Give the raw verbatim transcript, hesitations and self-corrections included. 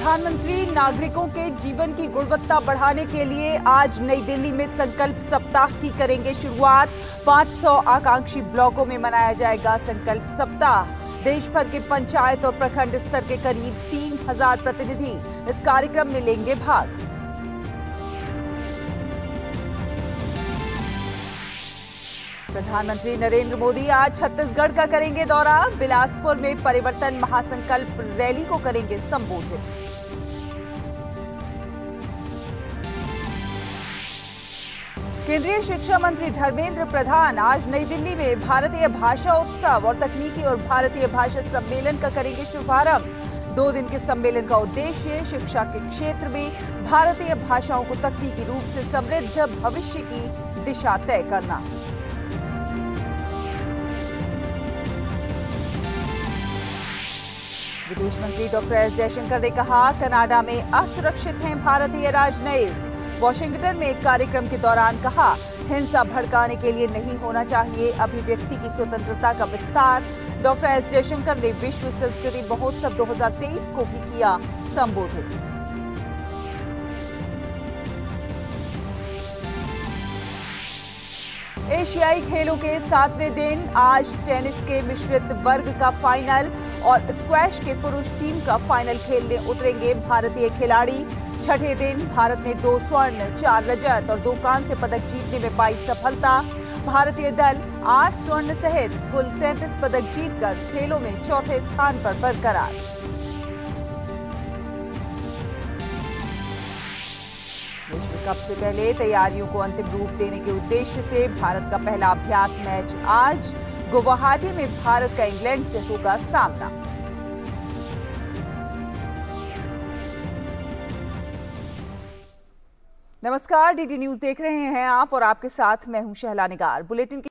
प्रधानमंत्री नागरिकों के जीवन की गुणवत्ता बढ़ाने के लिए आज नई दिल्ली में संकल्प सप्ताह की करेंगे शुरुआत। पाँच सौ आकांक्षी ब्लॉकों में मनाया जाएगा संकल्प सप्ताह। देश भर के पंचायत और प्रखंड स्तर के करीब तीन हजार प्रतिनिधि इस कार्यक्रम में लेंगे भाग। प्रधानमंत्री नरेंद्र मोदी आज छत्तीसगढ़ का करेंगे दौरा। बिलासपुर में परिवर्तन महासंकल्प रैली को करेंगे संबोधित। केंद्रीय शिक्षा मंत्री धर्मेंद्र प्रधान आज नई दिल्ली में भारतीय भाषा उत्सव और तकनीकी और भारतीय भाषा सम्मेलन का करेंगे शुभारंभ। दो दिन के सम्मेलन का उद्देश्य शिक्षा के क्षेत्र में भारतीय भाषाओं को तकनीकी रूप से समृद्ध भविष्य की दिशा तय करना। विदेश मंत्री डॉक्टर एस जयशंकर ने कहा, कनाडा में असुरक्षित हैं भारतीय राजनयिक। वॉशिंगटन में एक कार्यक्रम के दौरान कहा, हिंसा भड़काने के लिए नहीं होना चाहिए अभिव्यक्ति की स्वतंत्रता का विस्तार। डॉक्टर एस जयशंकर ने विश्व संस्कृति महोत्सव दो हज़ार तेईस को भी किया संबोधित। एशियाई खेलों के सातवें दिन आज टेनिस के मिश्रित वर्ग का फाइनल और स्क्वैश के पुरुष टीम का फाइनल खेलने उतरेंगे भारतीय खिलाड़ी। छठे दिन भारत ने दो स्वर्ण, चार रजत और दो कांस्य पदक जीतने में पाई सफलता। भारतीय दल आठ स्वर्ण सहित कुल तैंतीस पदक जीतकर खेलों में चौथे स्थान पर बरकरार। विश्व कप से पहले तैयारियों को अंतिम रूप देने के उद्देश्य से भारत का पहला अभ्यास मैच आज गुवाहाटी में भारत का इंग्लैंड से होगा सामना। नमस्कार, डीडी न्यूज देख रहे हैं आप और आपके साथ मैं हूं शहला निगार। बुलेटिन